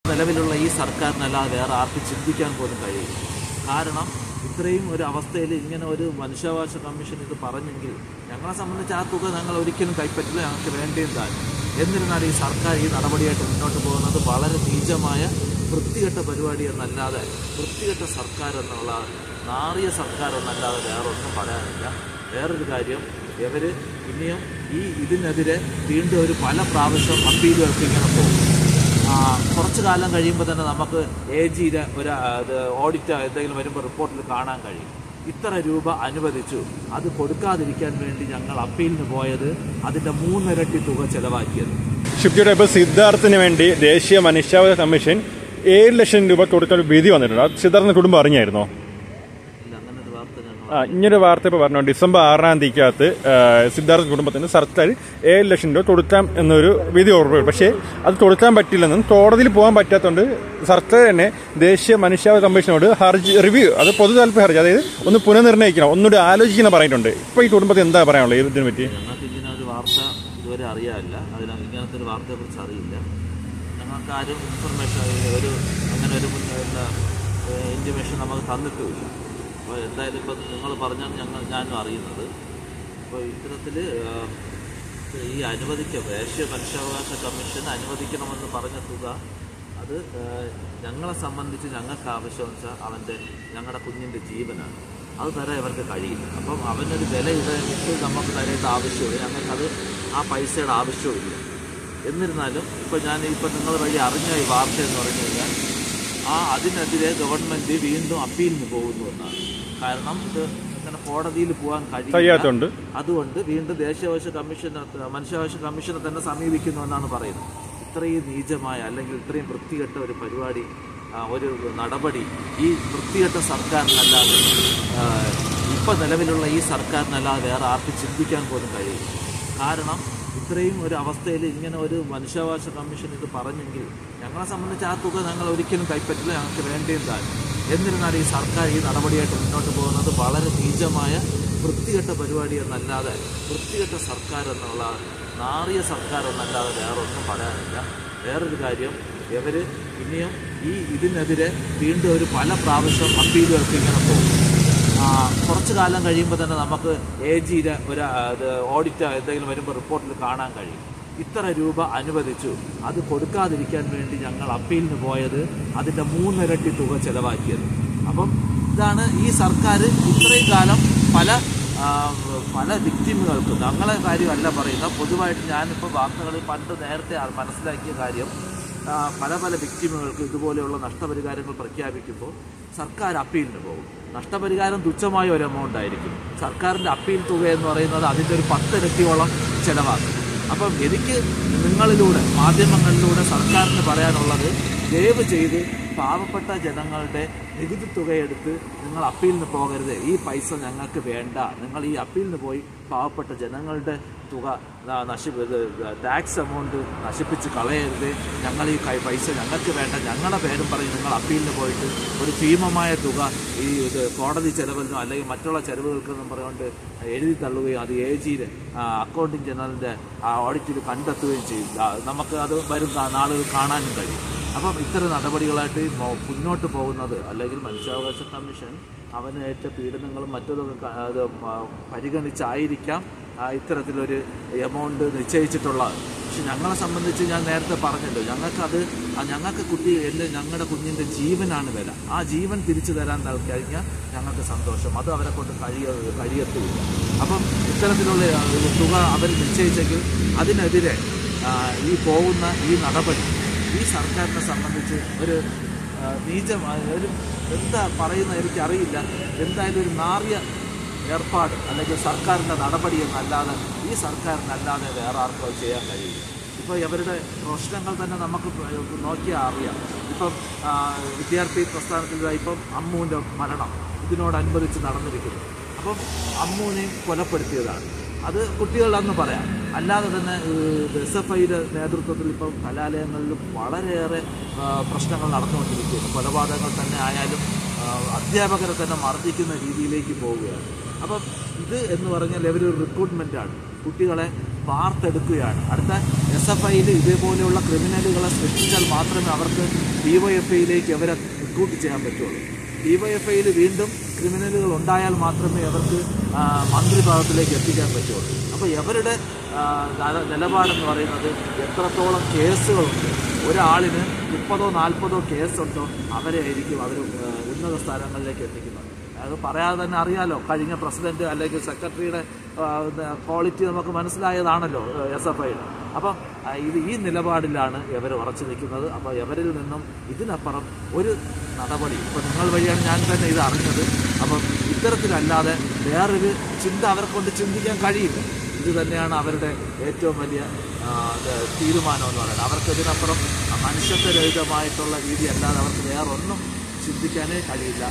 നിലവിലുള്ള ഈ സർക്കാരിനല്ലാതെ വേറെ ആർക്ക് ചിന്തിക്കാൻ പോലും കഴിയും. കാരണം ഇത്രയും ഒരു അവസ്ഥയിൽ ഇങ്ങനെ ഒരു മനുഷ്യാവകാശ കമ്മീഷൻ ഇത് പറഞ്ഞെങ്കിൽ ഞങ്ങളെ സംബന്ധിച്ച് ആ തുക ഞങ്ങൾ ഒരിക്കലും കൈപ്പറ്റില്ല, ഞങ്ങൾക്ക് വേണ്ടിയും താനും. എന്നിരുന്നാൽ ഈ സർക്കാർ ഈ നടപടിയായിട്ട് മുന്നോട്ട് പോകുന്നത് വളരെ നീചമായ വൃത്തികെട്ട പരിപാടി എന്നല്ലാതെ, വൃത്തികെട്ട സർക്കാർ എന്നുള്ള നാറിയ സർക്കാർ എന്നല്ലാതെ വേറൊന്നും പറയാനില്ല. വേറൊരു കാര്യം, ഇവർ ഇനിയും ഇതിനെതിരെ വീണ്ടും ഒരു പല പ്രാവശ്യം അപ്പീലുകൾക്ക് ഇങ്ങനെ പോകും. കുറച്ച് കാലം കഴിയുമ്പോൾ തന്നെ നമുക്ക് AGയുടെ ഒരു ഓഡിറ്റ് എന്തെങ്കിലും വരുമ്പോൾ റിപ്പോർട്ടിൽ കാണാൻ കഴിയും. ഇത്ര രൂപ അനുവദിച്ചു, അത് കൊടുക്കാതിരിക്കാൻ വേണ്ടി ഞങ്ങൾ അപ്പീലിന് പോയത് അതിൻ്റെ 3 ഇരട്ടി തുക ചെലവാക്കിയത്. ഷിപ്റ്റിയുടെ ഇപ്പോൾ സിദ്ധാർത്ഥിന് വേണ്ടി ദേശീയ മനുഷ്യാവകാശ കമ്മീഷൻ 7 ലക്ഷം രൂപ കൊടുക്കാൻ വിധി വന്നിട്ടുണ്ട്. അത് സിദ്ധാർത്ഥിന്റെ കുടുംബം അറിഞ്ഞായിരുന്നോ? ഇങ്ങനൊരു വാർത്ത ഇപ്പോൾ പറഞ്ഞു. ഡിസംബർ 6-ാം തീയതിക്കകത്ത് സിദ്ധാർത്ഥ കുടുംബത്തിന് സർക്കാർ 7 ലക്ഷം രൂപ കൊടുക്കാം എന്നൊരു വിധി ഉറപ്പ്. പക്ഷേ അത് കൊടുക്കാൻ പറ്റില്ലെന്നും കോടതിയിൽ പോകാൻ പറ്റാത്തതുകൊണ്ട് സർക്കാർ തന്നെ ദേശീയ മനുഷ്യാവകാശ കമ്മീഷനോട് ഹർജി റിവ്യൂ, അത് പൊതു താല്പര്യ ഹർജി, അതായത് ഒന്ന് പുനർനിർണ്ണയിക്കണം, ഒന്നുകൂടി ആലോചിക്കണം പറഞ്ഞിട്ടുണ്ട്. ഇപ്പോൾ ഈ കുടുംബത്തിന് എന്താ പറയാനുള്ളത് ഇതിനെ പറ്റി? ഞങ്ങൾക്ക് ഇങ്ങനെ ഒരു വാർത്ത ഇതുവരെ അറിയാറില്ല, ഇങ്ങനത്തെ ഒരു വാർത്തയെക്കുറിച്ച് അറിയില്ല. ഞങ്ങൾക്ക് ആരും ഇൻഫർമേഷൻ അങ്ങനെ ഒരു ഇൻറ്റിമേഷൻ നമുക്ക് തന്നിട്ടുമില്ല. അപ്പോൾ എന്തായാലും ഇപ്പം നിങ്ങൾ പറഞ്ഞാണ് ഞാനും അറിയുന്നത്. അപ്പോൾ ഇത്തരത്തിൽ ഈ ദേശീയ മനുഷ്യാവകാശ കമ്മീഷൻ അനുവദിക്കണമെന്ന് പറഞ്ഞ തുക, അത് ഞങ്ങളെ സംബന്ധിച്ച് ഞങ്ങൾക്ക് ആവശ്യമെന്ന് വെച്ചാൽ ഞങ്ങളുടെ കുഞ്ഞിൻ്റെ ജീവനാണ്. അത് തരാൻ ഇവർക്ക് കഴിയില്ല. അപ്പം അവനൊരു വില ഇട്ട് നമുക്ക് തരേണ്ട ആവശ്യമില്ല, ഞങ്ങൾക്കത് ആ പൈസയുടെ ആവശ്യമില്ല. എന്നിരുന്നാലും ഇപ്പം നിങ്ങൾ വഴി അറിഞ്ഞ ഈ വാർത്ത എന്ന് പറഞ്ഞു കഴിഞ്ഞാൽ അതിനെതിരെ ഗവൺമെൻറ് വീണ്ടും അപ്പീലിന് പോകുന്നു എന്നാണ്. കാരണം ഇത് അങ്ങനെ കോടതിയിൽ പോകാൻ കഴിയാത്തതുകൊണ്ട് അതുകൊണ്ട് വീണ്ടും മനുഷ്യാവകാശ കമ്മീഷനെ തന്നെ സമീപിക്കുന്നു എന്നാണ് പറയുന്നത്. ഇത്രയും നീചമായ അല്ലെങ്കിൽ ഇത്രയും വൃത്തികെട്ട ഒരു പരിപാടി, ഒരു നടപടി ഈ വൃത്തികെട്ട സർക്കാരിനല്ലാതെ, ഇപ്പം നിലവിലുള്ള ഈ സർക്കാരിനല്ലാതെ വേറെ ആർക്ക് ചിന്തിക്കാൻ പോലും കഴിയും. കാരണം ഇത്രയും ഒരു അവസ്ഥയിൽ ഇങ്ങനെ ഒരു മനുഷ്യാവകാശ കമ്മീഷൻ ഇത് പറഞ്ഞെങ്കിൽ ഞങ്ങളെ സംബന്ധിച്ച് ആ തുക ഞങ്ങൾ ഒരിക്കലും കൈപ്പറ്റില്ല, ഞങ്ങൾക്ക് വേണ്ടിയും താനും. എന്നിരുന്നാൽ ഈ സർക്കാർ ഈ നടപടിയായിട്ട് മുന്നോട്ട് പോകുന്നത് വളരെ നീചമായ വൃത്തികെട്ട പരിപാടി എന്നല്ലാതെ, വൃത്തികെട്ട സർക്കാർ എന്നുള്ള നാറിയ സർക്കാർ എന്നല്ലാതെ വേറൊന്നും പറയാനില്ല. വേറൊരു കാര്യം, ഇവർ ഇനിയും ഇതിനെതിരെ വീണ്ടും ഒരു പല പ്രാവശ്യം അപ്പീലുകൾക്ക് ഇങ്ങനെ പോകും. കുറച്ച് കാലം കഴിയുമ്പോൾ തന്നെ നമുക്ക് AGയുടെ ഒരു ഓഡിറ്റ് എന്തെങ്കിലും വരുമ്പോൾ റിപ്പോർട്ടിൽ കാണാൻ കഴിയും. ഇത്ര രൂപ അനുവദിച്ചു, അത് കൊടുക്കാതിരിക്കാൻ വേണ്ടി ഞങ്ങൾ അപ്പീലിന് പോയത് അതിൻ്റെ 3 ഇരട്ടി തുക ചെലവാക്കിയത്. അപ്പം ഇതാണ് ഈ സർക്കാർ ഇത്രയും കാലം പല വിക്ടിമുകൾക്ക്, ഞങ്ങളെ കാര്യമല്ല പറയുന്നത്, പൊതുവായിട്ട് ഞാനിപ്പോൾ വാർത്തകളിൽ നേരത്തെ മനസ്സിലാക്കിയ കാര്യം, പല വിക്ടിമുകൾക്ക് ഇതുപോലെയുള്ള നഷ്ടപരിഹാരങ്ങൾ പ്രഖ്യാപിക്കുമ്പോൾ സർക്കാർ അപ്പീലിന് പോകും. നഷ്ടപരിഹാരം തുച്ഛമായ ഒരു എമൗണ്ട് ആയിരിക്കും. സർക്കാരിൻ്റെ അപ്പീൽ തുക എന്ന് പറയുന്നത് അതിൻ്റെ ഒരു 10 ഇരട്ടിയോളം ചിലവാക്കും. അപ്പം എനിക്ക് നിങ്ങളിലൂടെ, മാധ്യമങ്ങളിലൂടെ സർക്കാരിന് പറയാനുള്ളത്, ദയവ് ചെയ്ത് പാവപ്പെട്ട ജനങ്ങളുടെ നികുതി തുകയെടുത്ത് നിങ്ങൾ അപ്പീലിന് പോകരുത്. ഈ പൈസ ഞങ്ങൾക്ക് വേണ്ട. നിങ്ങൾ ഈ അപ്പീലിന് പോയി പാവപ്പെട്ട ജനങ്ങളുടെ തുക ടാക്സ് എമൗണ്ട് നശിപ്പിച്ച് കളയരുത്. ഞങ്ങൾ ഈ പൈസ ഞങ്ങൾക്ക് വേണ്ട. ഞങ്ങളുടെ പേരും പറഞ്ഞ് നിങ്ങൾ അപ്പീലിന് പോയിട്ട് ഒരു ഭീമമായ തുക ഈ കോടതി ചെലവിനോ അല്ലെങ്കിൽ മറ്റുള്ള ചെലവുകൾക്കെന്നും പറഞ്ഞുകൊണ്ട് എഴുതി തള്ളുകയും അത് AGയുടെ അക്കൗണ്ടിങ് ജനറലിൻ്റെ ഓഡിറ്റിൽ കണ്ടെത്തുകയും ചെയ്യും. നമുക്ക് അത് വരും നാളുകൾ കാണാനും കഴിയും. അപ്പം ഇത്തരം നടപടികളായിട്ട് മുന്നോട്ട് പോകുന്നത്, അല്ലെങ്കിൽ മനുഷ്യാവകാശ കമ്മീഷൻ അവന് ഏറ്റ പീഡനങ്ങളും മറ്റൊക്കെ പരിഗണിച്ചായിരിക്കാം ഇത്തരത്തിലൊരു എമൗണ്ട് നിശ്ചയിച്ചിട്ടുള്ളത്. പക്ഷെ ഞങ്ങളെ സംബന്ധിച്ച് ഞാൻ നേരത്തെ പറഞ്ഞല്ലോ, ഞങ്ങളുടെ കുഞ്ഞിൻ്റെ ജീവനാണ് വില. ആ ജീവൻ തിരിച്ചു തരാൻ കഴിഞ്ഞാൽ ഞങ്ങൾക്ക് സന്തോഷം. അത് അവരെ കൊണ്ട് കഴിയത്തുമില്ല. അപ്പം ഇത്തരത്തിലുള്ള തുക അവർ നിശ്ചയിച്ചെങ്കിൽ അതിനെതിരെ ഈ പോകുന്ന ഈ നടപടി ഈ സർക്കാരിനെ സംബന്ധിച്ച് ഒരു നീചമായ എന്താ പറയുന്നത് എനിക്കറിയില്ല. എന്തായാലും ഒരു നാറിയ ഏർപ്പാട് അല്ലെങ്കിൽ സർക്കാരിൻ്റെ നടപടി എന്നല്ലാതെ, ഈ സർക്കാരിനല്ലാതെ വേറെ ആർക്കും ചെയ്യാൻ കഴിയില്ല. ഇപ്പോൾ ഇവരുടെ പ്രശ്നങ്ങൾ തന്നെ നമുക്ക് നോക്കിയാൽ അറിയാം. ഇപ്പം വിദ്യാർത്ഥി പ്രസ്ഥാനത്തിൽ ഇപ്പം അമ്മുവിൻ്റെ മരണം ഇതിനോടനുബന്ധിച്ച് നടന്നിരിക്കുന്നു. അപ്പം അമ്മുവിനെയും കൊലപ്പെടുത്തിയതാണ്. അത് കുട്ടികളെന്ന് പറയാം. അല്ലാതെ തന്നെ SFIയുടെ നേതൃത്വത്തിൽ ഇപ്പം കലാലയങ്ങളിലും വളരെയേറെ പ്രശ്നങ്ങൾ നടന്നുകൊണ്ടിരിക്കുകയാണ്. കൊലപാതകങ്ങൾ തന്നെ ആയാലും അധ്യാപകരെ തന്നെ മർദ്ദിക്കുന്ന രീതിയിലേക്ക് പോവുകയാണ്. അപ്പം ഇത് എന്ന് പറഞ്ഞാൽ ഇവരൊരു റിക്രൂട്ട്മെൻറ്റാണ്. കുട്ടികളെ വാർത്തെടുക്കുകയാണ്. അടുത്ത SFIയിൽ ഇതേപോലെയുള്ള ക്രിമിനലുകളെ സൃഷ്ടിച്ചാൽ മാത്രമേ അവർക്ക് DYFIയിലേക്ക് അവരെ റിക്രൂട്ട് ചെയ്യാൻ പറ്റുള്ളൂ. DYFIയിൽ വീണ്ടും ക്രിമിനലുകൾ ഉണ്ടായാൽ മാത്രമേ അവർക്ക് മന്ത്രിഭാഗത്തിലേക്ക് എത്തിക്കാൻ പറ്റുള്ളൂ. അപ്പോൾ ഇവരുടെ നിലപാടെന്ന് പറയുന്നത് എത്രത്തോളം കേസുകളുണ്ട്, ഒരാളിന് 30-40 കേസുണ്ടോ അവരെ ആയിരിക്കും അവർ ഉന്നത സ്ഥാനങ്ങളിലേക്ക് എത്തിക്കുന്നത്. അത് പറയാതെ തന്നെ അറിയാലോ, കഴിഞ്ഞ പ്രസിഡന്റ് അല്ലെങ്കിൽ സെക്രട്ടറിയുടെ ക്വാളിറ്റി നമുക്ക് മനസ്സിലായതാണല്ലോ SFIയുടെ. അപ്പം ഈ നിലപാടിലാണ് ഇവർ ഉറച്ചു നിൽക്കുന്നത്. അപ്പോൾ ഇവരിൽ നിന്നും ഇതിനപ്പുറം ഒരു നടപടി ഇപ്പോൾ നിങ്ങൾ വഴിയാണ് ഞാൻ തന്നെ ഇത് അറിഞ്ഞത്. അപ്പം ഇത്തരത്തിലല്ലാതെ വേറൊരു ചിന്ത അവരെ കൊണ്ട് ചിന്തിക്കാൻ കഴിയില്ല. ഇത് തന്നെയാണ് അവരുടെ ഏറ്റവും വലിയ തീരുമാനം എന്ന് പറയുന്നത്. അവർക്ക് ഇതിനപ്പുറം മനുഷ്യത്വരഹിതമായിട്ടുള്ള രീതി അല്ലാതെ അവർക്ക് വേറൊന്നും ചിന്തിക്കാനേ കഴിയില്ല.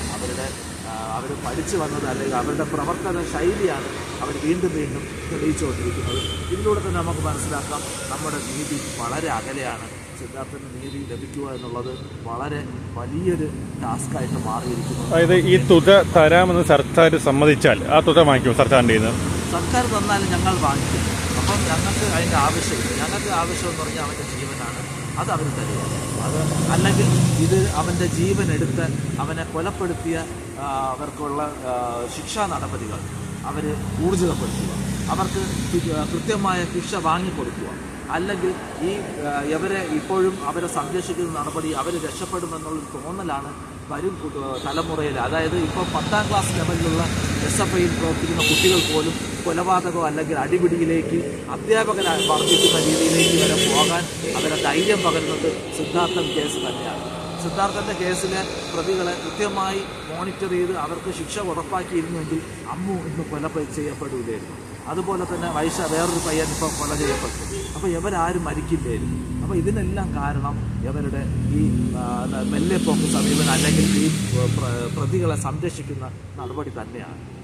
അവർ പഠിച്ചു വന്നത് അല്ലെങ്കിൽ അവരുടെ പ്രവർത്തന ശൈലിയാണ് അവർ വീണ്ടും വീണ്ടും തെളിയിച്ചുകൊണ്ടിരിക്കുന്നത്. ഇതിലൂടെ തന്നെ നമുക്ക് മനസ്സിലാക്കാം നമ്മുടെ നീതി വളരെ അകലെയാണ്. സിദ്ധാർത്ഥന് നീതി ലഭിക്കുക എന്നുള്ളത് വളരെ വലിയൊരു ടാസ്ക്കായിട്ട് മാറിയിരിക്കുന്നു. അതായത് ഈ തുക തരാമെന്ന് സർക്കാർ സമ്മതിച്ചാൽ ആ തുക വാങ്ങിക്കും സർക്കാരിൻ്റെ സർക്കാർ തന്നാലും ഞങ്ങൾ വാങ്ങിക്കും. അപ്പം ഞങ്ങൾക്ക് അതിൻ്റെ ആവശ്യമില്ല. ഞങ്ങൾക്ക് ആവശ്യം എന്ന് പറഞ്ഞാൽ അവൻ്റെ ജീവനാണ്. അത് അവർ തരിക. അത് അല്ലെങ്കിൽ ഇത് അവൻ്റെ ജീവൻ എടുത്ത് അവനെ കൊലപ്പെടുത്തിയ അവർക്കുള്ള ശിക്ഷാ നടപടികൾ അവർ ഊർജിതപ്പെടുത്തുക, അവർക്ക് കൃത്യമായ ശിക്ഷ വാങ്ങിക്കൊടുക്കുക. അല്ലെങ്കിൽ ഇവരെ ഇപ്പോഴും അവരെ സംരക്ഷിക്കുന്ന നടപടി അവർ രക്ഷപ്പെടുമെന്നുള്ളൊരു തോന്നലാണ് വരും തലമുറയിൽ. അതായത് ഇപ്പോൾ 10ാം ക്ലാസ് ലെവലിലുള്ള SFIയിൽ പ്രവർത്തിക്കുന്ന കുട്ടികൾ പോലും കൊലപാതകമോ അല്ലെങ്കിൽ അടിപിടിയിലേക്ക് അധ്യാപകരായി വർദ്ധിക്കുന്ന രീതിയിലേക്ക് വരെ പോകാൻ അവരെ ധൈര്യം പകരുന്നത് സിദ്ധാർത്ഥൻ കേസ് തന്നെയാണ്. സിദ്ധാർത്ഥൻ്റെ കേസിലെ പ്രതികളെ കൃത്യമായി മോണിറ്റർ ചെയ്ത് അവർക്ക് ശിക്ഷ ഉറപ്പാക്കിയിരുന്നുവെങ്കിൽ അമ്മു ഇന്ന് കൊല ചെയ്യപ്പെടില്ലായിരുന്നു. അതുപോലെ തന്നെ വേറൊരു പയ്യൻ ഇപ്പോൾ കൊല ചെയ്യപ്പെട്ടു. അപ്പോൾ ഇവരാരും മരിക്കില്ലായിരുന്നു. അപ്പോൾ ഇതിനെല്ലാം കാരണം ഇവരുടെ ഈ മെല്ലെപ്പോക്ക് സമീപനം അല്ലെങ്കിൽ ഈ പ്രതികളെ സംരക്ഷിക്കുന്ന നടപടി തന്നെയാണ്.